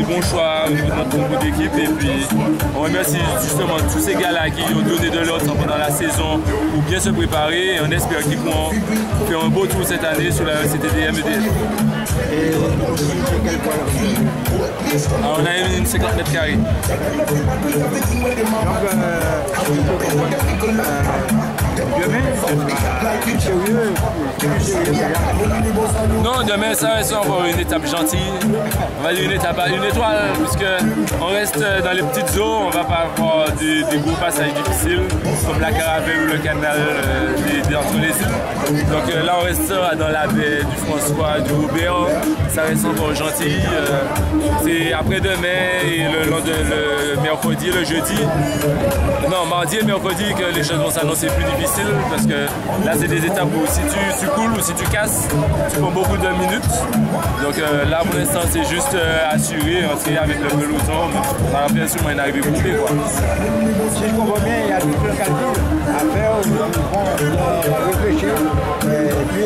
des bons choix au niveau de notre groupe d'équipe. Et puis on remercie justement tous ces gars-là qui ont donné de l'autre pendant la saison pour bien se préparer. Et on espère qu'ils pourront faire un beau tour cette année sur la CTD MEDF. Et c'est quel point? Alors, on a une 50 mètres carrés. Non, demain ça reste encore une étape gentille. On va dire une étape à une étoile, puisque on reste dans les petites eaux, on va pas avoir des gros passages difficiles, comme la Caravelle ou le canal entre les îles. Donc là on reste dans la baie du François, du Robert, ça reste encore gentil. C'est après-demain et le mercredi et le jeudi. Non, mardi et mercredi que les choses vont s'annoncer plus difficiles, parce que là c'est des étapes où si tu coules ou si tu casses, tu prends beaucoup de minutes. Donc là pour l'instant c'est juste assuré, entrer avec le peloton, on va bien sûrement une arrivée bouclée quoi. Si je comprends bien, il y a tout le calcul à faire, on réfléchir et puis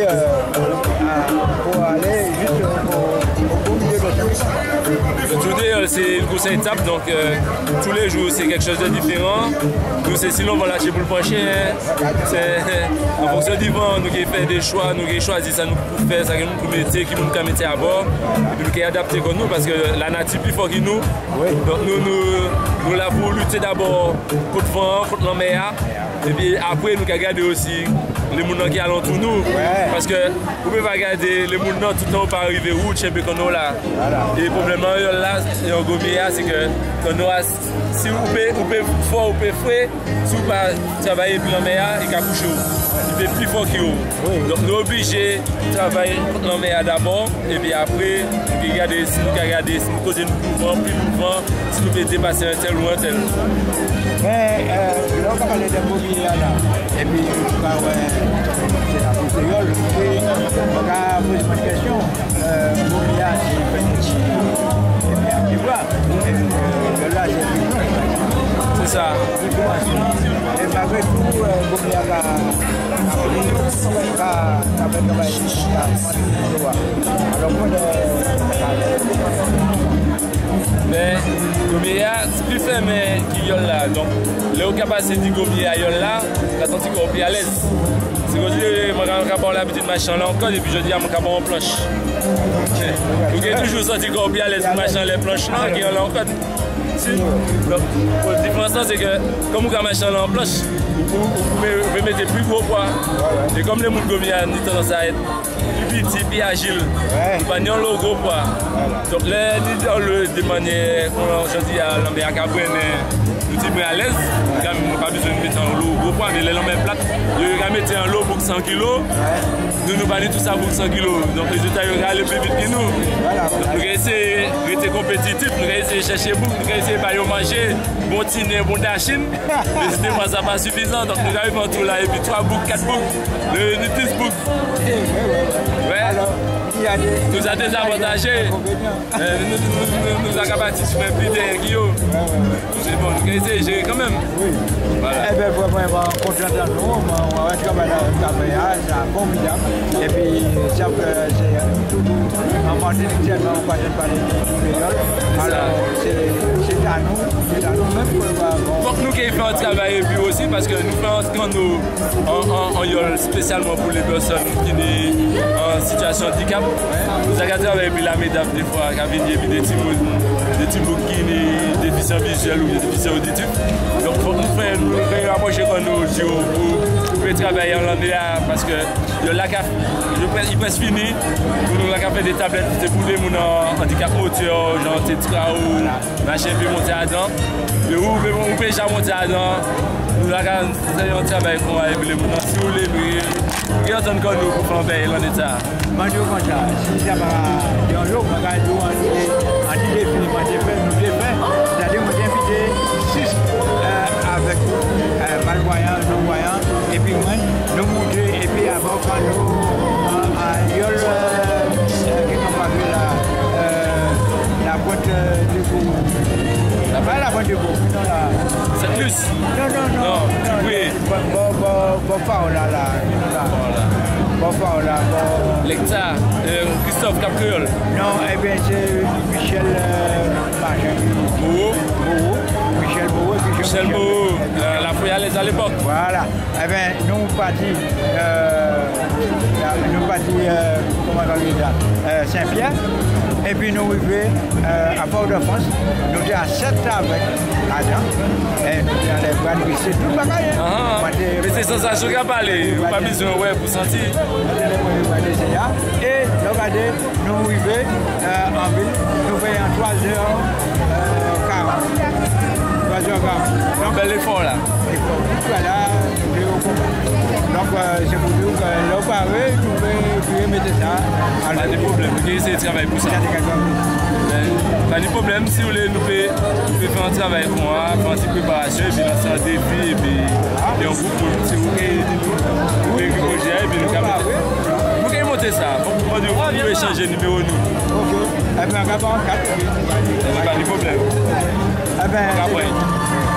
pour aller juste au bout de Le Tour c'est une course à étapes, donc tous les jours c'est quelque chose de différent. Nous c'est sinon on va lâcher pour le prochain. C'est en fonction du vent, nous qui faisons des choix, nous qui choisissons ça nous pour faire, ça qui nous pour mettre, qui nous mettre à bord, et puis nous qui adapter comme nous, parce que la nature plus fort que nous. Oui. Donc nous là pour lutter d'abord contre le vent, contre la mer, et puis après nous regarder aussi les gens qui alentour nous, parce que vous pouvez pas regarder les gens tout le temps pas arriver où champion qu'on a là. Et le problème là, c'est que quand si vous pouvez fort ou pouvez frais, si vous pas travailler pour la mer, il va coucher. Il est plus fort que vous. Donc nous sommes obligés de travailler contre la mer d'abord, et puis après, nous regarder si nous causons plus mouvement, si nous pouvons dépasser un tel ou un tel. Mais là, on va parler de mobilier là, et puis c'est la posteriole, et on va poser une question. Mobilier, c'est petit, et puis un petit bois, et là, c'est plus grand. C'est ça. Et malgré tout, mobilier mais Gomia, c'est plus fermé qui yole là. Donc, le capacité de Gomia yole là, la tente est à l'aise. C'est comme si je vais l'habitude de machin là encore, et puis je dis à mon cabot en planche. Vous avez toujours senti qu'on est à l'aise de machin les planches là, qui yole là encore. Donc, la différence c'est que, comme vous avez machin là en planche, vous pouvez mettre plus gros poids. Et comme les gens de Gomia ont tendance à être plus petit, plus agile, vous pas le gros poids. Donc, de manière, je dis à l'embé à Cabrenne, nous sommes à l'aise, nous n'avons pas besoin de mettre un lot gros poids, mais les lampes plates, nous avons mis un lot pour 100 kg, nous nous battons tout ça pour 100 kg. Donc, les résultats vont aller plus vite que nous. Donc, nous allons essayer d'être compétitifs, nous allons essayer de chercher beaucoup, nous allons essayer de manger, bon tiner, bon dachine, mais c'était pas ça pas suffisant. Donc, nous arrivons tout là, et puis 3 boucles, 4 boucles, le 10 boucles. Nous avons désavantagé. Nous avons capacité de faire plus de Guillaume. C'est bon, nous allons essayer de gérer quand même. Voilà. Eh bien, vraiment, content de nous. On va travailler c'est formidable. Et puis, c'est tout en Martinique, on va parler de alors, c'est à nous même pour donc, nous qui faisons un travail puis aussi, parce que nous faisons en yole spécialement pour les personnes qui sont en situation de handicap. Nous avons travaillé avec la MEDAF des fois, avec des petits bouts qui sont déficients visuels ou déficients auditifs. Donc, nous faisons rapprocher quand nous pour travailler en l'année là, parce que il est presque fini. Nous avons fait des tablettes pour les gens handicap moteur, genre tétra ou machin, puis monter à dedans. Mais où on peut déjà monter à dedans. Nous avons travaillé avec les gens. Si vous voulez, nous avons encore nous pour faire l'année ça. Mandio comme ça, si ça va dans l'eau, on va nous c'est-à-dire nous inviter 6 avec malvoyants, non-voyants, et puis moi, nous montrer, et puis avant quand nous la boîte de goût. Pas la boîte de goût, non là. C'est plus. Non, oui. Bon, là. Lecta, Christophe Capriol. Non, eh bien c'est Michel Michel Beau, la Fouillalaise à l'époque. Voilà. Eh bien, nous partis, comment on dit là, Saint-Pierre. Et puis nous arrivons à Port-de-France. Nous étions à 7 avec Adam. Et nous étions dans les bras de c'est tout le bagage. Mais c'est sans ça, je ne vais pas aller. Vous n'avez pas besoin pour sentir. Et regardez, nous arrivons en ville. Nous faisons en 3h40. 3h40. Donc, bel effort là. Voilà, donc c'est pour dire que là, pareil, vous pouvez mettre ça. Pas de problème, vous pouvez essayer de travailler pour ça. Pas de problème, si vous voulez, nous pouvons faire un travail pour moi, faire une petite préparation, et puis lancer un défi, et puis un groupe pour si vous voulez et puis nous vous pouvez monter ça. Vous pouvez changer de numéro nous. Ok, eh bien, on va pas en 4. Pas de problème. Eh bien,